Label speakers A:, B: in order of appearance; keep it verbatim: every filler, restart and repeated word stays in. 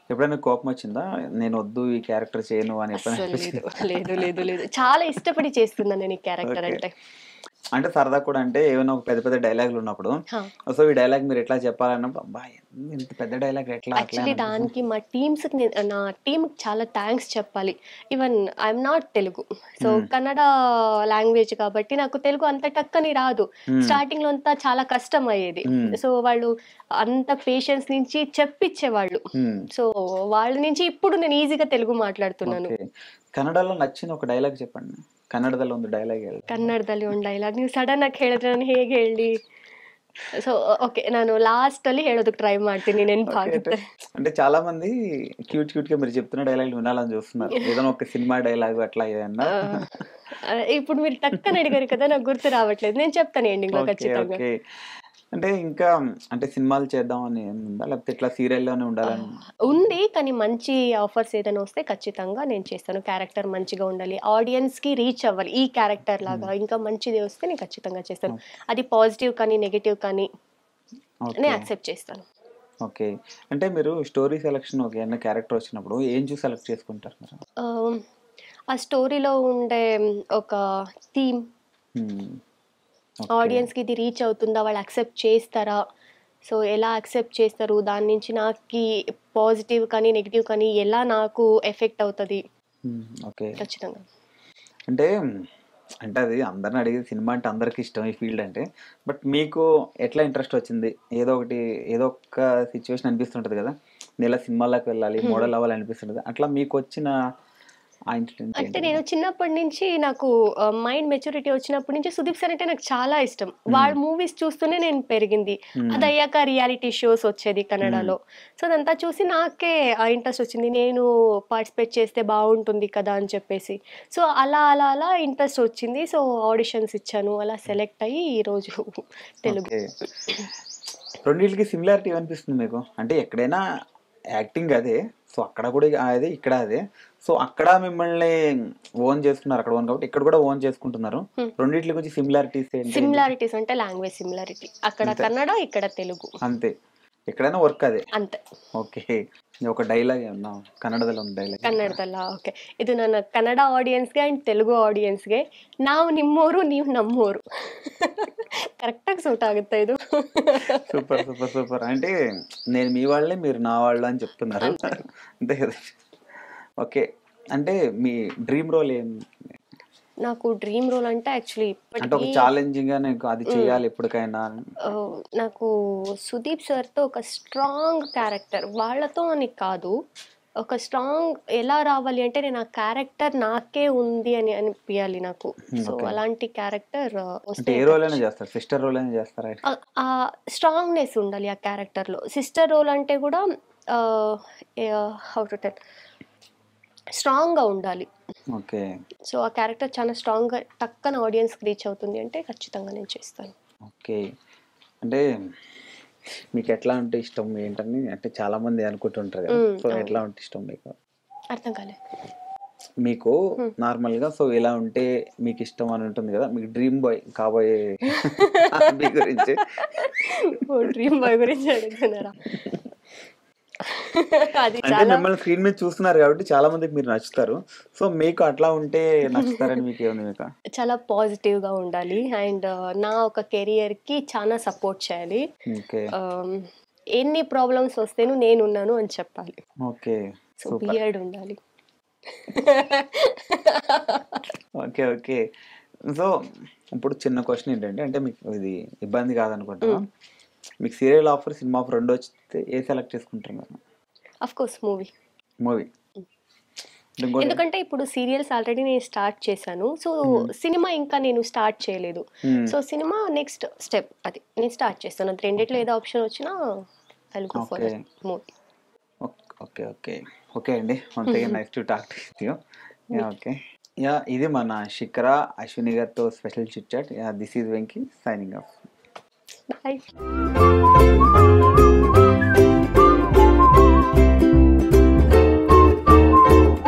A: ఎప్పుడైనా కోపం వచ్చిందా? నేను వద్దు ఈ క్యారెక్టర్ చేయను అని ఎప్పుడైనా
B: అస్సలు లేదు
A: అనిపించిందా?
B: లేదు లేదు లేదు చాలా ఇష్టపడి చేస్తున్నాను నేను ఈ క్యారెక్టర్
A: ఓకే.
B: అంటే.
A: అంటే సరదా కూడా అంటే ఏమైనా ఒక పెద్ద పెద్ద డైలాగులు ఉన్నప్పుడు
B: హా.
A: సో ఈ డైలాగ్ మీరు ఎట్లా చెప్పాలన్నప్పుడు అబ్బా ఇంత పెద్ద డైలాగ్ ఎట్లా అట్లా
B: యాక్చువల్లీ
A: అని అనిపిస్తుంది.
B: దానికి మా టీమ్స్కి నా టీంకి చాలా థ్యాంక్స్ చెప్పాలి. Even I'm not Telugu, so Kannada language కాబట్టి నాకు తెలుగు అంత టక్కని రాదు. స్టార్టింగ్లో అంతా చాలా కష్టం అయ్యేది. సో వాళ్ళు అంత పేషెన్స్ నుంచి చెప్పించేవాళ్ళు. సో వాళ్ళ నుంచి ఇప్పుడు నేను ఈజీగా తెలుగు మాట్లాడుతున్నాను.
A: ఓకే. కన్నడలో నచ్చిన ఒక డైలాగ్ చెప్పండి. ಕನ್ನಡದಲ್ಲಿ ಒಂದು ಡೈಲಾಗ್ ಹೇಳಿ.
B: ಕನ್ನಡದಲ್ಲಿ ಒಂದು ಡೈಲಾಗ್ ನೀವು ಸಡನ್ ಆಗಿ ಹೇಳಿದ್ರೆ ನಾನು ಹೇಗೆ ಹೇಳಿ? సో ఓకే ನಾನು లాస్ట్ ಅಲ್ಲಿ ಹೇಳೋದಕ್ಕೆ ట్రై ಮಾಡ್ತೀನಿ నెనపాಗುತ್ತೆ.
A: అంటే చాలా మంది క్యూట్ క్యూట్ గా మీరు చెప్తున్న డైలాగులు వినాలని చూస్తున్నారు. ఏదైనా ఒక సినిమా డైలాగ్ అట్లా ఏదన్నా.
B: ఇప్పుడు మీరు టక్కని అడిగారు కదా నాకు గుర్తు రావట్లేదు. నేను చెప్తాను ఎండింగ్ లో ఖచ్చితంగా.
A: ఓకే. అంటే ఇంకా అంటే సినిమాలు చేద్దాం అని ఉందా లేకపోతే ఇట్లా సీరియల్లోనే ఉండాలని
B: ఉంది. కానీ మంచి ఆఫర్స్ ఏదైనా వస్తే ఖచ్చితంగా నేను చేస్తాను. క్యారెక్టర్ మంచిగా ఉండాలి, ఆడియన్స్ కి రీచ్ అవ్వాలి. ఈ క్యారెక్టర్ లాగా ఇంకా మంచిది వస్తే నేను ఖచ్చితంగా చేస్తాను. అది పాజిటివ్ కానీ నెగటివ్ కానీ నేను యాక్సెప్ట్ చేస్తాను.
A: ఓకే. అంటే మీరు స్టోరీ సెలక్షన్ ఒక ఏదైనా క్యారెక్టర్ వచ్చినప్పుడు ఏం చూసి సెలెక్ట్ చేసుకుంటారు మీరు?
B: ఆ స్టోరీలో ఉండే ఒక థీమ్, ఆడియన్స్కి ఇది రీచ్ అవుతుందా, వాళ్ళు యాక్సెప్ట్ చేస్తారా, సో ఎలా యాక్సెప్ట్ చేస్తారు, దాని నుంచి నాకు పాజిటివ్ కానీ నెగిటివ్ కానీ ఎలా నాకు ఎఫెక్ట్ అవుతుంది.
A: ఓకే.
B: ఖచ్చితంగా.
A: అంటే అంటే అది అందరిని అడిగేది సినిమా అంటే అందరికి ఇష్టం ఈ ఫీల్డ్ అంటే. బట్ మీకు ఎట్లా ఇంట్రెస్ట్ వచ్చింది? ఏదో ఒకటి ఏదో ఒక సిచ్యువేషన్ అనిపిస్తుంటుంది కదా, నేను ఇలా సినిమాలకు వెళ్ళాలి మోడల్ అవ్వాలి అనిపిస్తుంటుంది. అట్లా మీకు వచ్చిన
B: అంటే నేను చిన్నప్పటి నుంచి నాకు మైండ్ మెచ్యూరిటీ వచ్చినప్పటి నుంచి సుదీప్ సార్ అంటే నాకు చాలా ఇష్టం. వాళ్ళ మూవీస్ చూస్తూనే నేను పెరిగింది. అది అయ్యాక రియాలిటీ షోస్ వచ్చేది కన్నడలో. సో అదంతా చూసి నాకే ఇంట్రెస్ట్ వచ్చింది, నేను పార్టిసిపేట్ చేస్తే బాగుంటుంది కదా అని చెప్పేసి. సో అలా అలా అలా ఇంట్రెస్ట్ వచ్చింది. సో ఆడిషన్స్ ఇచ్చాను, అలా సెలెక్ట్ అయ్యి ఈరోజు తెలుగు.
A: రెండింటికి సిమిలారిటీ అనిపిస్తుంది మీకు? అంటే ఎక్కడైనా యాక్టింగ్ అదే, సో అక్కడ కూడా అదే ఇక్కడ అదే. సో అక్కడ మిమ్మల్ని ఓన్ చేసుకున్నారు అక్కడ ఓన్ కాబట్టి ఇక్కడ కూడా ఓన్ చేసుకుంటున్నారు. రెండింటి గురించి సిమిలారిటీస్ ఏంటి?
B: సిమిలారిటీస్ అంటే లాంగ్వేజ్ సిమిలారిటీ, అక్కడ కన్నడ ఇక్కడ తెలుగు అంతే.
A: ఎక్కడైనా వర్క్ అదే
B: అంతే.
A: ఓకే. ఒక డైలాగ్ ఏమన్నా ಕನ್ನಡದಲ್ಲಿ ಒಂದು ಡೈಲಾಗ್?
B: ಕನ್ನಡದಲ್ಲ? ಓಕೆ. ಇದು ನನ್ನ ಕನ್ನಡ ಆಡಿಯನ್ಸ್ಗೆ ಅಂಡ್ తెలుగు ಆಡಿಯನ್ಸ್ಗೆ, ನಾವು ನಿಮ್ಮೋರು ನೀವು ನಮ್ಮೋರು. కరెక్ట్గా సూట్ ఆగుతా ఇది.
A: Super super super. అంటే నేను మీ వాళ్ళే మీరు నా వాళ్ళు అని చెప్తున్నారు అంతే కదా? ఓకే. అంటే మీ డ్రీమ్ రోల్ ఏం?
B: నాకు డ్రీమ్ రోల్ అంటే యాక్చువల్లీ
A: అంటే ఒక ఛాలెంజింగ్ గా నేను అది చేయాలి ఎప్పటికైనా.
B: నాకు సుదీప్ సార్తో ఒక స్ట్రాంగ్ క్యారెక్టర్, వాళ్ళతో అని కాదు, ఒక స్ట్రాంగ్ ఎలా రావాలి అంటే నేను ఆ క్యారెక్టర్ నాకే ఉంది అని అనిపించాలి నాకు. సో అలాంటి క్యారెక్టర్
A: వస్తే ఏ రోల్ అయినా చేస్తారు? సిస్టర్ రోల్ అయినా చేస్తారా?
B: ఆ స్ట్రాంగ్నెస్ ఉండాలి ఆ క్యారెక్టర్లో. సిస్టర్ రోల్ అంటే కూడా హౌ టు టెల్, స్ట్రాంగ్గా ఉండాలి.
A: ఓకే.
B: సో ఆ క్యారెక్టర్ చాలా స్ట్రాంగ్గా టక్కన ఆడియన్స్కి రీచ్ అవుతుంది అంటే ఖచ్చితంగా నేను చేస్తాను.
A: ఓకే. అంటే మీకు ఎట్లా ఉంటే ఇష్టం ఏంటని అంటే చాలా మంది అనుకుంటుంటారు కదా, సో ఎట్లా ఉంటే ఇష్టం మీకు?
B: అర్థం కాలేదు.
A: మీకు నార్మల్గా సో ఇలా ఉంటే మీకు ఇష్టం అని ఉంటుంది కదా, మీకు డ్రీమ్ బాయ్ కాబోయే గురించి?
B: డ్రీమ్ బాయ్ గురించి అడుగుతున్నారా?
A: అంటే మిమ్మల్ని స్క్రీన్ మీద చూస్తున్నారు కాబట్టి చాలా మందికి మీరు నచ్చుతారు. సో మీకు అట్లా ఉంటే నచ్చుతారని మీకు ఏముంది? మీకు
B: చాలా పాజిటివ్ గా ఉండాలి అండ్ నా ఒక కెరియర్ కి చాలా సపోర్ట్ చేయాలి. ఎన్ని ప్రాబ్లమ్స్ వస్తేను నేను ఉన్నాను అని చెప్పాలి.
A: ఓకే.
B: సో బియర్డ్ ఉండాలి.
A: Okay okay. సో ఇప్పుడు చిన్న క్వశ్చన్ ఏంటంటే, అంటే మీకు ఇది ఇబ్బంది కాదనుకుంటా, మీకు సీరియల్ ఆఫర్ సినిమా ఆఫర్ రెండు వస్తే ఏ సెలెక్ట్ చేసుకుంటారు మీరు?
B: Of course movie.
A: మూవీ.
B: ఎందుకంటే ఇప్పుడు సీరియల్స్ ఆల్రెడీ నేను స్టార్ట్ చేశాను. సో సినిమా ఇంకా నేను స్టార్ట్ చేయలేదు. సో సినిమా నెక్స్ట్ స్టెప్, అది నేను స్టార్ట్ చేస్తాను. అది రెండిట్లో ఏదో ఆప్షన్ వచ్చినా I will go for movie.
A: Okay okay okay అండి. Once again nice to talk to you. Yeah okay. Yeah ఇది మన శిఖర అశ్విని గారితో special chit chat. Yeah this is Venky signing off.
B: Bye.